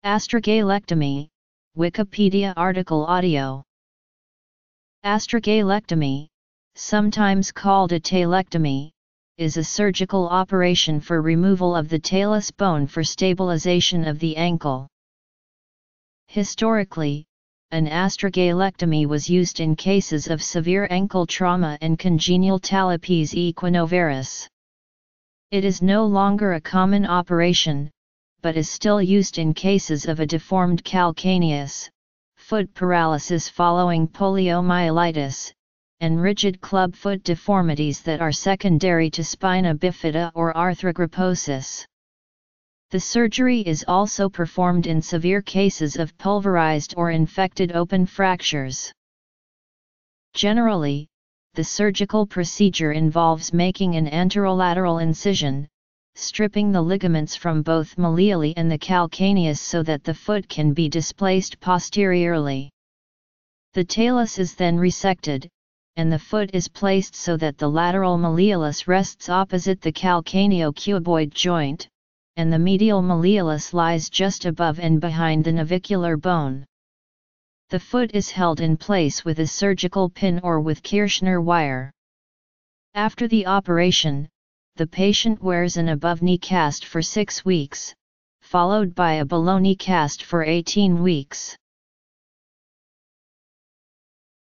Astragalectomy, Wikipedia article audio. Astragalectomy, sometimes called a talectomy, is a surgical operation for removal of the talus bone for stabilization of the ankle. Historically, an astragalectomy was used in cases of severe ankle trauma and congenital talipes equinovarus. It is no longer a common operation, but is still used in cases of a deformed calcaneus, foot paralysis following poliomyelitis, and rigid clubfoot deformities that are secondary to spina bifida or arthrogryposis. The surgery is also performed in severe cases of pulverized or infected open fractures. Generally, the surgical procedure involves making an anterolateral incision, stripping the ligaments from both malleoli and the calcaneus so that the foot can be displaced posteriorly. The talus is then resected, and the foot is placed so that the lateral malleolus rests opposite the calcaneo-cuboid joint, and the medial malleolus lies just above and behind the navicular bone. The foot is held in place with a surgical pin or with Kirschner wire. After the operation, the patient wears an above-knee cast for 6 weeks, followed by a below-knee cast for 18 weeks.